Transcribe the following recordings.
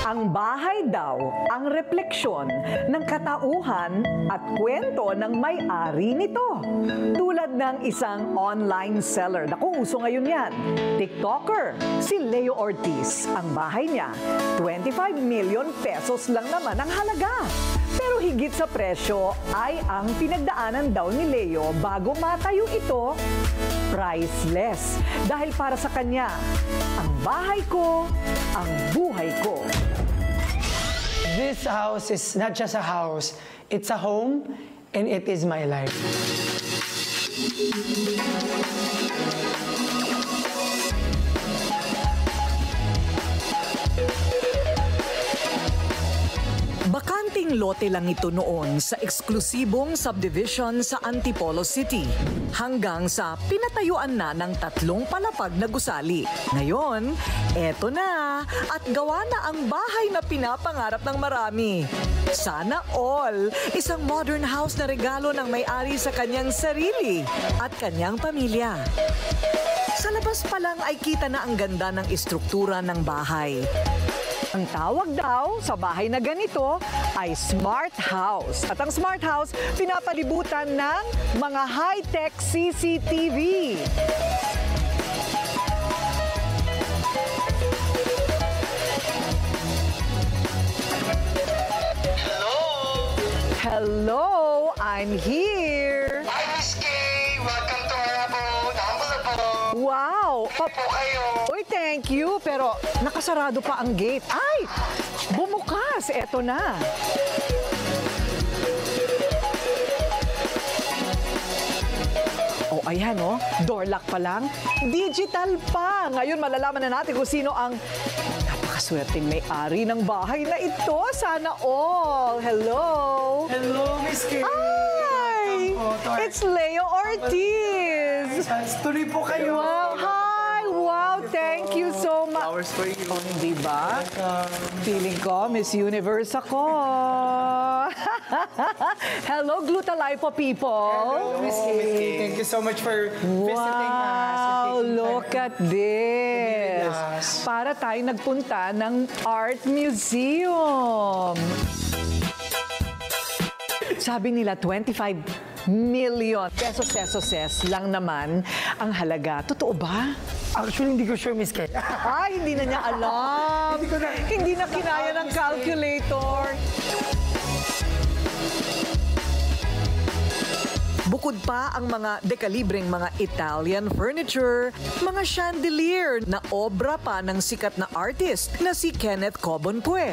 Ang bahay daw ang refleksyon ng katauhan at kwento ng may-ari nito. Tulad ng isang online seller. Naku, uso ngayon yan. TikToker, si Leo Ortiz. Ang bahay niya, 25 million pesos lang naman ang halaga. Pero higit sa presyo ay ang pinagdaanan daw ni Leo bago matayo ito, priceless. Dahil para sa kanya, ang bahay ko, ang buhay ko. This house is not just a house, it's a home and it is my life. Bakanting lote lang ito noon sa eksklusibong subdivision sa Antipolo City hanggang sa pinatayuan na ng 3 palapag na gusali. Ngayon, eto na at gawa na ang bahay na pinapangarap ng marami. Sana all, isang modern house na regalo ng may-ari sa kanyang sarili at kanyang pamilya. Sa labas pa lang ay kita na ang ganda ng istruktura ng bahay. Ang tawag daw sa bahay na ganito ay smart house. At ang smart house, pinapalibutan ng mga high-tech CCTV. Hello! Hello, I'm here. Hi, Miss Kay! Welcome to our abode. Humble abode. Wow! Po kayo. Uy, thank you. Pero nakasarado pa ang gate. Ay! Bumukas. Eto na. Oh, ayan oh. Door lock pa lang. Digital pa. Ngayon malalaman na natin kung sino ang napakaswerteng may-ari ng bahay na ito. Sana all. Hello. Hello, Miss Kay! Hi! It's Leo Ortiz. Tuloy po kayo. Wow, hi! Wow, thank you so much. Flowers for you. Oh, hindi ba? Feeling ko, Miss Universe ako. Hello, Glutalipo people. Hello, Miss Kay. Thank you so much for visiting us. Wow, look at this. Yes. Para tayo nagpunta ng Art Museum. Sabi nila, 25 million pesos lang naman ang halaga. Totoo ba? Actually, hindi ko sure, Miss Kay. Ay, hindi na niya alam. Hindi na kinaya ng calculator. Bukod pa ang mga dekalibreng mga Italian furniture, mga chandelier na obra pa ng sikat na artist na si Kenneth Cobonpue.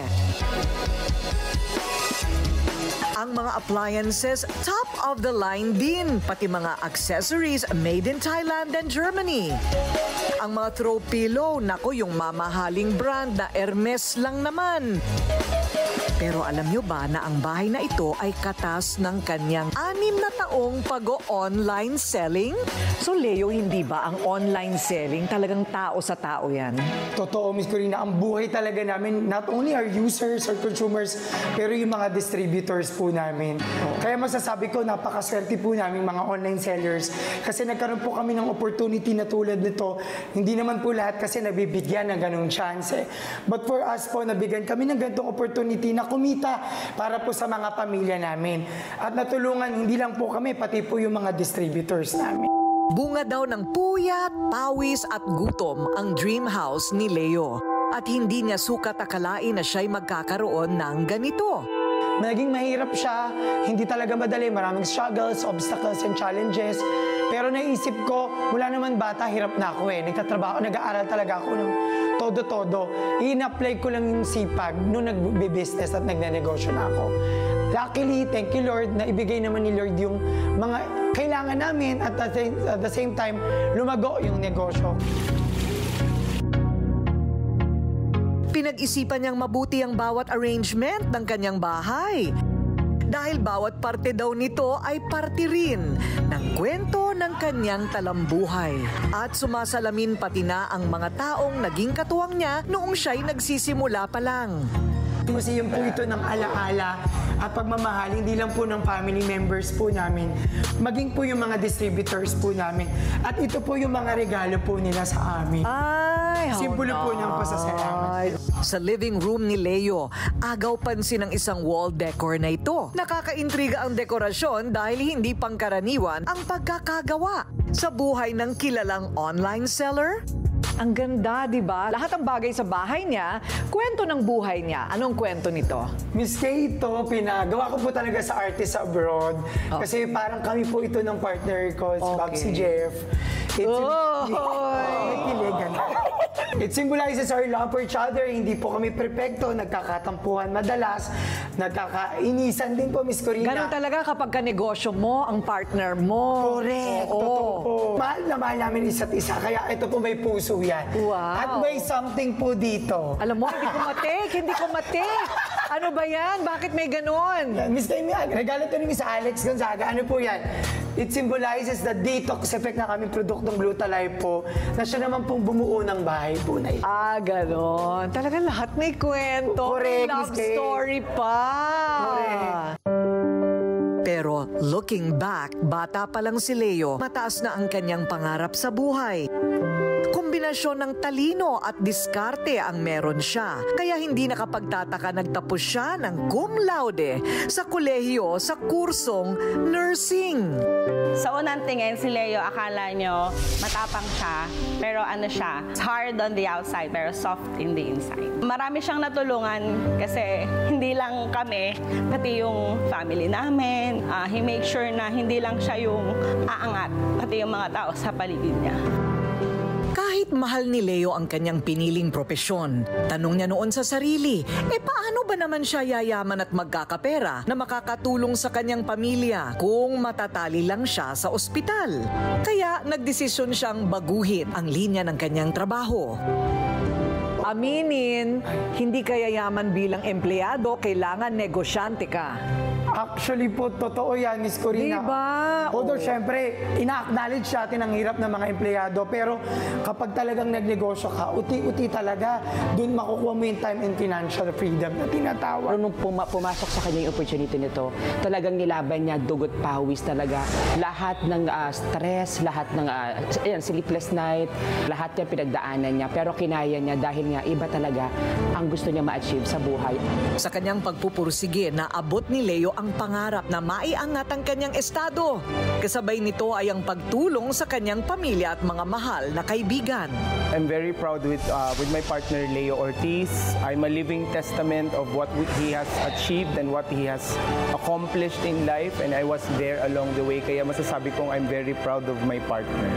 Ang mga appliances, top of the line din, pati mga accessories made in Thailand and Germany. Ang mga throw pillow, naku, yung mamahaling brand na Hermes lang naman. Pero alam nyo ba na ang bahay na ito ay katas ng kanyang 6 na taong pag-o-online selling? So Leo, hindi ba ang online selling talagang tao sa tao yan? Totoo, Miss Corina, ang buhay talaga namin, not only our users or consumers, pero yung mga distributors po namin. Kaya masasabi ko, napakaswerte po namin mga online sellers. Kasi nagkaroon po kami ng opportunity na tulad nito. Hindi naman po lahat kasi nabibigyan ng ganong chance. But for us po, nabigyan kami ng ganitong opportunity na kumita para po sa mga pamilya namin. At natulungan, hindi lang po kami, pati po yung mga distributors namin. Bunga daw ng puyat, pawis at gutom ang dream house ni Leo. At hindi niya sukat akalain na siya'y magkakaroon ng ganito. Naging mahirap siya, hindi talaga madali, maraming struggles, obstacles, and challenges. Pero naisip ko, mula naman bata, hirap na ako eh. Nagtatrabaho, nag-aaral talaga ako ng todo-todo. In-apply ko lang yung sipag nung nag-business at nagnenegosyo na ako. Luckily, thank you Lord, na ibigay naman ni Lord yung mga kailangan namin at at the same time, lumago yung negosyo. Pinag-isipan niyang mabuti ang bawat arrangement ng kanyang bahay. Dahil bawat parte daw nito ay parte rin ng kwento ng kanyang talambuhay. At sumasalamin pati na ang mga taong naging katuwang niya noong siya'y nagsisimula pa lang. Museum po ito ng alaala at pagmamahal, hindi lang po ng family members po namin, maging po yung mga distributors po namin. At ito po yung mga regalo po nila sa amin. Simbolo po niyang pasasalamat. Sa living room ni Leo, agaw pansin ang isang wall decor na ito. Nakakaintriga ang dekorasyon dahil hindi pangkaraniwan ang pagkakagawa sa buhay ng kilalang online seller. Ang ganda, di ba? Lahat ng bagay sa bahay niya, kwento ng buhay niya. Anong kwento nito? Miss Kay, ito, pinagawa ko po talaga sa artist abroad. Kasi parang kami po ito ng partner ko, si Jeff. It symbolizes our love for each other. Hindi po kami perpekto, nagkakatampuhan madalas, nagkakainisan din po, Miss Corina. Ganun talaga kapag ka-negosyo mo, ang partner mo. Correct, totoo po. Mahal na mahal namin isa't isa, kaya ito po may puso yan. Wow. At may something po dito. Alam mo, hindi ko matik. Ano ba yan? Bakit may ganon? Miss Kay, regalo to ni Miss Alex Gonzaga. Ano po yan? It symbolizes the detox effect na kaming produktong Glutalife po, na siya naman pong bumuo ng bahay po na ito. Ganon. Talagang lahat may kwento. Correct, Love Miss Kay. story pa. Correct. Pero looking back, bata pa lang si Leo, mataas na ang kanyang pangarap sa buhay. Kombinasyon ng talino at diskarte ang meron siya. Kaya hindi nakapagtataka nagtapos siya ng cum laude sa kolehiyo sa kursong nursing. Sa unang tingin, si Leo, akala nyo matapang siya, pero ano siya, hard on the outside, pero soft in the inside. Marami siyang natulungan kasi hindi lang kami, pati yung family namin. He makes sure na hindi lang siya yung aangat, pati yung mga tao sa paligid niya. Kahit mahal ni Leo ang kanyang piniling propesyon, tanong niya noon sa sarili, paano ba naman siya yayaman at magkakapera na makakatulong sa kanyang pamilya kung matatali lang siya sa ospital? Kaya nagdesisyon siyang baguhin ang linya ng kanyang trabaho. Aminin, hindi ka yayaman bilang empleyado, kailangan negosyante ka. Actually po, totoo yan, Miss Corina. Diba? Although, syempre, ina-acknowledge natin ang hirap ng mga empleyado, pero kapag talagang nagnegosyo ka, uti-uti talaga, dun makukuha mo yung time and financial freedom na tinatawag. Nung pumasok sa kanya yung opportunity nito, talagang nilaban niya, dugot pawis talaga. Lahat ng stress, lahat ng sleepless night, lahat niya pinagdaanan niya, pero kinaya niya dahil nga iba talaga ang gusto niya ma-achieve sa buhay. Sa kanyang pagpupursige, naabot ni Leo ang pangarap na maiangat ang kanyang estado. Kasabay nito ay ang pagtulong sa kanyang pamilya at mga mahal na kaibigan. I'm very proud with my partner Leo Ortiz. I'm a living testament of what he has achieved and what he has accomplished in life, and I was there along the way. Kaya masasabi kong I'm very proud of my partner.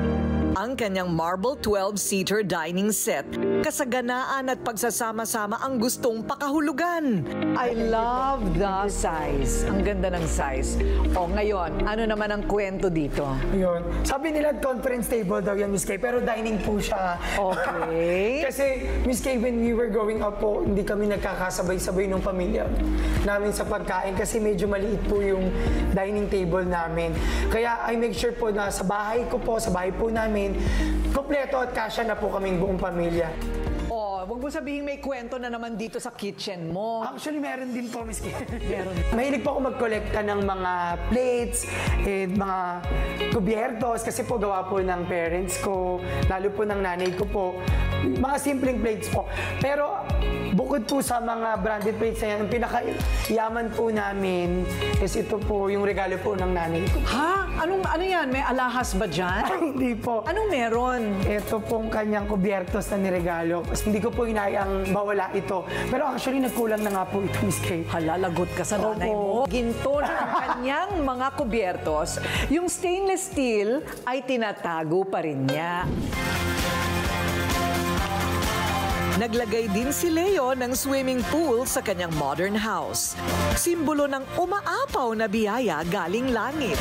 Ang kanyang marble 12-seater dining set, kasaganaan at pagsasama-sama ang gustong pakahulugan. I love the size. Ang ganda ng size. O ngayon, ano naman ang kwento dito? Yun. Sabi nila conference table daw yan, Miss Kay, pero dining po siya. Okay. Kasi, Miss Kay, when we were growing up po, hindi kami nagkakasabay-sabay ng pamilya namin sa pagkain kasi medyo maliit po yung dining table namin. Kaya I make sure po na sa bahay ko po, sa bahay po namin, kompleto at kasya na po kaming buong pamilya. Wag mo sabihin may kwento na naman dito sa kitchen mo. Actually, meron din po, Miss Kay. Meron. Mahilig po ako magkolekta ng mga plates, mga kubyertos, kasi po gawa po ng parents ko, lalo po ng nanay ko po. Mga simpleng plates po. Pero bukod po sa mga branded plates na yan, ang pinakayaman po namin is ito po yung regalo po ng nanay ko. Ha? Ano yan? May alahas ba dyan? Hindi po. Anong meron? Ito pong kanyang kubyertos na niregalo. Hindi ko po inayang mawala ito. Pero actually, nagkulang na nga po ito, Miss Kay. Halalagot ka sa nanay mo. Ginto ng kanyang mga kubyertos, yung stainless steel ay tinatago pa rin niya. Naglagay din si Leo ng swimming pool sa kanyang modern house. Simbolo ng umaapaw na biyaya galing langit.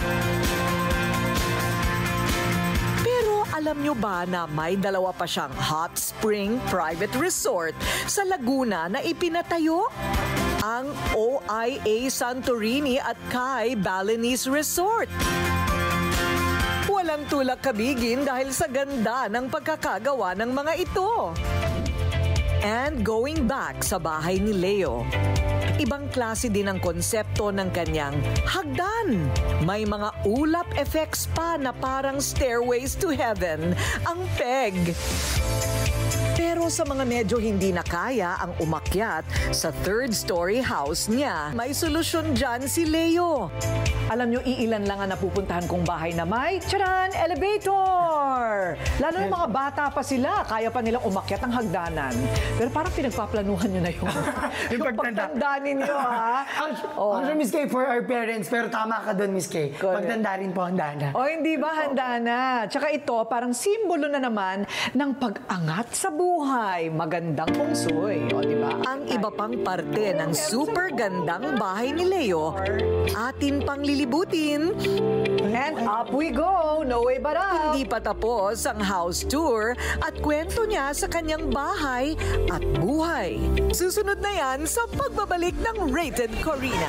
Pero alam nyo ba na may dalawa pa siyang hot spring private resort sa Laguna na ipinatayo? Ang OIA Santorini at Kai Balinese Resort. Walang tulak kabigin dahil sa ganda ng pagkakagawa ng mga ito. and going back sa bahay ni Leo. Ibang klase din ang konsepto ng kanyang hagdan. May mga ulap effects pa na parang stairways to heaven ang peg. Pero sa mga medyo hindi na kaya ang umakyat sa third-story house niya, may solusyon dyan si Leo. Alam nyo, iilan lang ang napupuntahan kong bahay na may, tcharan, elevator! Lalo yung mga bata pa sila, kaya pa nilang umakyat ang hagdanan. Pero parang pinagpaplanuhan nyo na yun. yung pagtanda ninyo, ha? Actually, Miss Kay, for our parents, pero tama ka doon, Miss Kay. Pagtanda rin po, handa na. O, hindi ba handa na? Tsaka ito, parang simbolo na naman ng pag-angat sa buhay. Magandang pungsoy, o, di ba? Ang iba pang parte ng super gandang bahay ni Leo, atin pang lilibutin. And up we go, no way but up. Hindi pa tapos ang house tour at kwento niya sa kanyang bahay at buhay. Susunod na yan sa pagbabalik ng Rated Corina.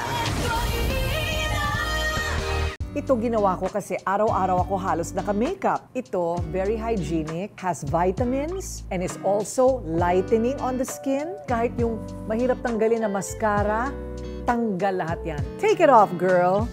Ito ginawa ko kasi araw-araw ako halos naka-makeup. Ito, very hygienic, has vitamins, and is also lightening on the skin. Kahit yung mahirap tanggalin na mascara, tanggal lahat yan. Take it off, girl!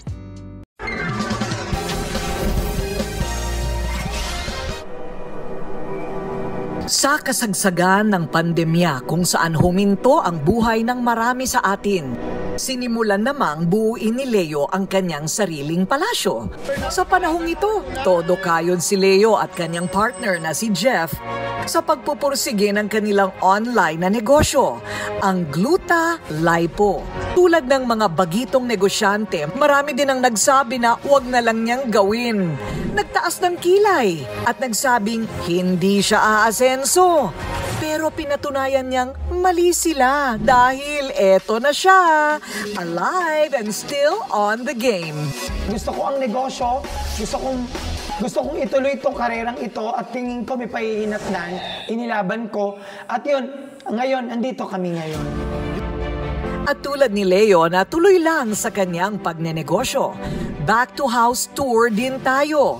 Sa kasagsagan ng pandemya kung saan huminto ang buhay ng marami sa atin, sinimulan namang buuin ni Leo ang kanyang sariling palasyo. Sa panahong ito, todo kayod si Leo at kanyang partner na si Jeff sa pagpupursige ng kanilang online na negosyo, ang Gluta Lipo. Tulad ng mga bagitong negosyante, marami din ang nagsabi na huwag na lang niyang gawin. Nagtaas ng kilay at nagsabing hindi siya aasenso. Pero pinatunayan niyang mali sila dahil eto na siya, alive and still on the game. Gusto ko ang negosyo, gusto kong ituloy itong karerang ito at tingin ko may pahihinatnan, inilaban ko. At yun, ngayon, andito kami ngayon. At tulad ni Leo na tuloy lang sa kanyang pagnenegosyo, back to house tour din tayo.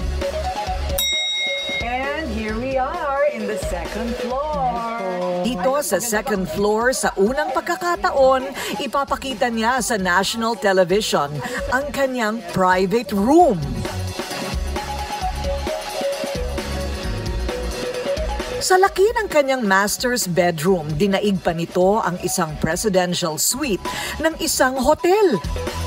And here we are in the second floor. Dito sa second floor, sa unang pagkakataon, ipapakita niya sa national television ang kanyang private room. Sa laki ng kanyang master's bedroom, dinaig pa nito ang isang presidential suite ng isang hotel.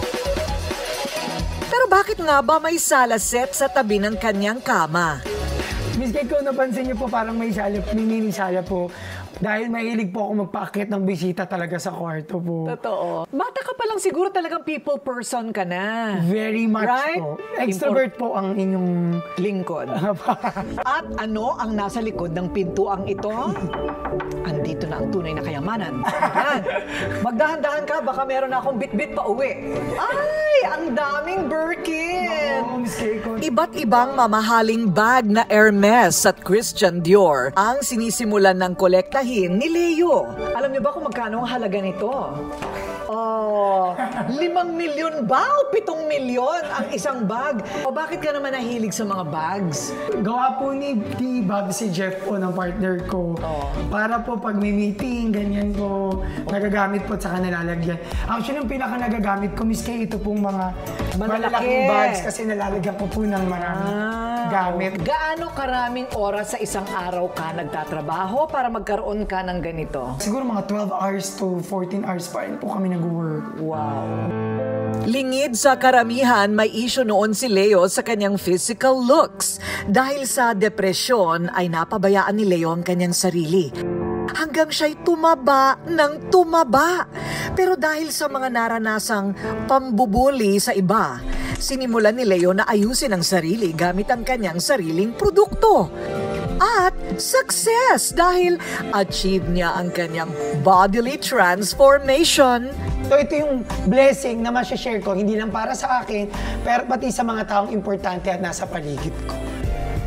Pero bakit nga ba may sala set sa tabi ng kanyang kama? Miss Kay, kung napansin niyo po, parang may mini sala po. Dahil mahilig po ako magpaakit ng bisita talaga sa kwarto po. Totoo. Bata ka pa lang siguro talagang people person ka na. Very much Right? po. Extrovert po ang inyong Lingkod. At ano ang nasa likod ng pintuang ito? Andito na ang tunay na kayamanan. Yan. Magdahan-dahan ka, baka meron na akong bit-bit pa uwi. Ay, ang daming Birkin! Oh, Miss Kay, Iba't ibang mamahaling bag na Hermes at Christian Dior ang sinisimulan ng kolektahin ni Leo. Alam niyo ba kung magkano ang halaga nito? Oh, 5 milyon ba o 7 milyon ang isang bag? O bakit ka naman nahilig sa mga bags? gawa po ni Bob si Jeff po ng partner ko. Para po pag may meeting, ganyan po, nagagamit po at saka nalalagyan. Actually, yung pinaka nagagamit ko, Miss Kay, ito pong mga malalaking bags kasi nalalagyan ko po ng maraming gamit. Gaano karaming oras sa isang araw ka nagtatrabaho para magkaroon ka ng ganito? Siguro mga 12 hours to 14 hours pa rin po kami nag-work. Wow. Lingid sa karamihan, may issue noon si Leo sa kanyang physical looks. Dahil sa depresyon ay napabayaan ni Leo ang kanyang sarili. Hanggang siya'y tumaba ng tumaba. Pero dahil sa mga naranasang pambubuli sa iba, sinimulan ni Leo na ayusin ang sarili gamit ang kanyang sariling produkto. At success dahil achieve niya ang kanyang bodily transformation. So ito yung blessing na masashare ko, hindi lang para sa akin, pero pati sa mga taong importante at nasa paligid ko.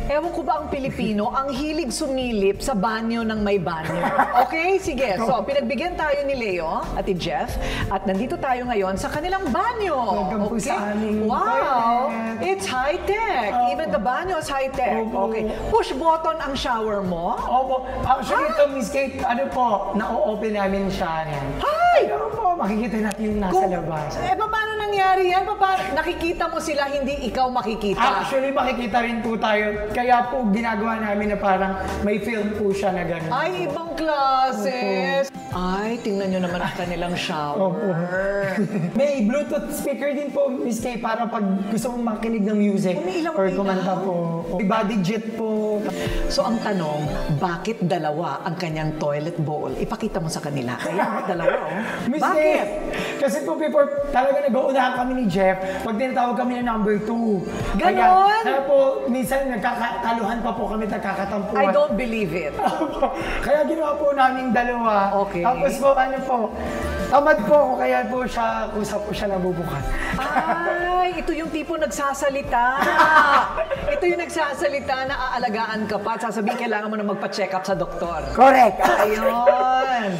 Ewan ko ba ang Pilipino, ang hilig sumilip sa banyo ng may banyo. Okay, sige. So, pinagbigyan tayo ni Leo, Ate Jeff, at nandito tayo ngayon sa kanilang banyo. Welcome po sa aming Wow! toilet. It's high-tech. Even the banyo is high-tech. Okay. Push button ang shower mo. Opo. Actually, ito, Miss Kate, ano po, na-open namin siya. Hi! Ano po, makikita natin yung nasa labas. Paano nangyari yan? Nakikita mo sila, hindi ikaw makikita. Actually, makikita rin po tayo. Kaya po, ginagawa namin na parang may film po siya na gano'n. Ay, ibang klase. Ay, tingnan nyo naman ang kanilang shower. May Bluetooth speaker din po, Miss Kay, para pag gusto mong makinig ng music Umiilaw-ilaw. or kumanta po. May body jet po. So ang tanong, bakit dalawa ang kanyang toilet bowl? Ipakita mo sa kanila. Ayan, dalawa oh. Miss Bakit? Kay, kasi po before talaga nag-uunahan kami ni Jeff, pag tinatawag kami na number 2. Ganon? Kaya po, minsan nagkakataluhan pa po kami, nagkakatampuan. I don't believe it. Kaya ginawa po namin dalawa. Okay. Tapos po, ano po, tamad po ako, kaya po siya, usap po siya nabubukas. Ay, ito yung tipo nagsasalita. Ito yung nagsasalita na aalagaan ka pa at sasabihin kailangan mo na magpa-check up sa doktor. Correct. Ayun.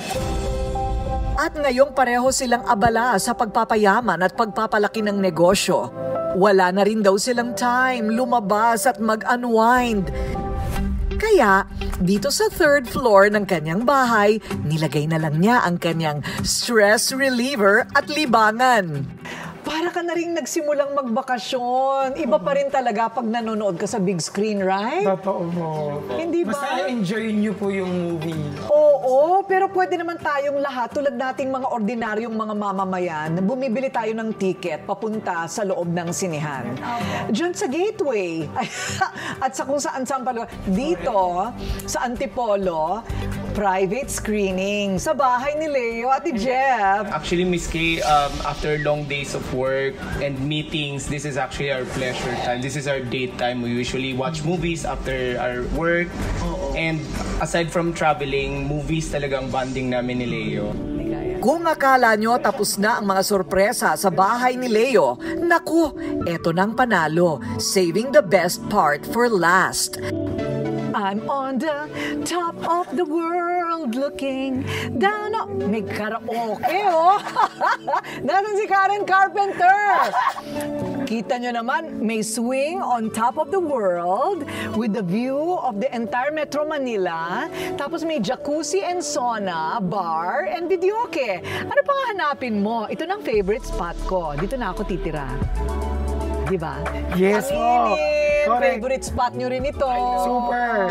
At ngayong pareho silang abala sa pagpapayaman at pagpapalaki ng negosyo. Wala na rin daw silang time lumabas at mag-unwind. Kaya, dito sa third floor ng kanyang bahay, nilagay na lang niya ang kanyang stress reliever at libangan. Para ka na rin nagsimulang magbakasyon. Iba pa rin talaga pag nanonood ka sa big screen, right? Totoo po. Hindi ba? Basta enjoy niyo po yung movie. Oo, pero pwede naman tayong lahat, tulad nating mga ordinaryong mga mamamayan, bumibili tayo ng ticket papunta sa loob ng sinehan. Diyan sa Gateway. At sa kung saan-saan pa. Dito, sa Antipolo, private screening sa bahay ni Leo at ni Jeff. Actually, Miss Kay, after long days of work and meetings, this is actually our pleasure time. This is our date time. We usually watch movies after our work. And aside from traveling, movies talagang bonding namin ni Leo. Kung akala nyo tapos na ang mga sorpresa sa bahay ni Leo, naku, eto nang panalo, saving the best part for last. I'm on the top of the world looking down on... May karaoke, oh! Nasaan si Karen Carpenter? Kita nyo naman, may swing on top of the world with the view of the entire Metro Manila. Tapos may jacuzzi and sauna, bar, and videoke. Ano pa nga hanapin mo? Ito na ang favorite spot ko. Dito na ako titira. Diba? Yes Ang po. init. Correct. Favorite spot nyo rin ito. Super.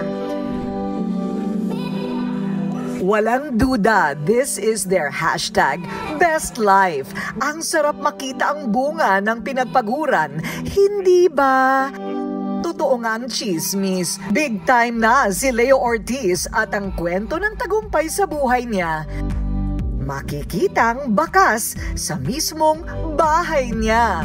Walang duda, this is their hashtag Best Life. Ang sarap makita ang bunga ng pinagpaguran, hindi ba? Totoo nga ang chismis. Big time na si Leo Ortiz at ang kwento ng tagumpay sa buhay niya. Makikitang bakas sa mismong bahay niya.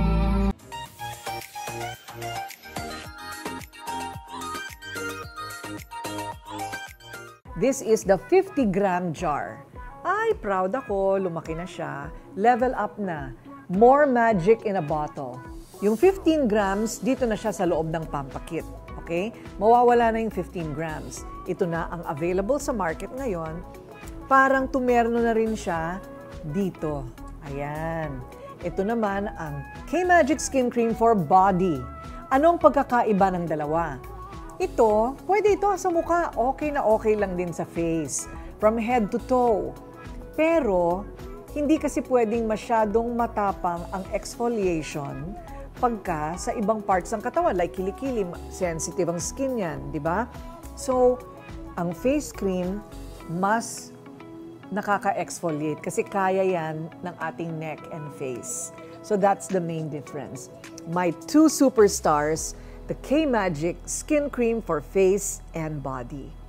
This is the 50-gram jar. Ay, proud ako. Lumaki na siya. Level up na. More magic in a bottle. Yung 15 grams, dito na siya sa loob ng pampakit. Okay? Mawawala na yung 15 grams. Ito na ang available sa market ngayon. Parang tumerno na rin siya dito. Ayan. Ito naman ang K-Magic Skin Cream for Body. Anong pagkakaiba ng dalawa? Ito, pwede ito sa mukha. Okay na okay lang din sa face. From head to toe. Pero, hindi kasi pwedeng masyadong matapang ang exfoliation pagka sa ibang parts ng katawan. Like kilikili, sensitive ang skin yan, di ba? So, ang face cream, mas nakaka-exfoliate kasi kaya yan ng ating neck and face. So, that's the main difference. My two superstars, the K-Magic Skin Cream for Face and Body.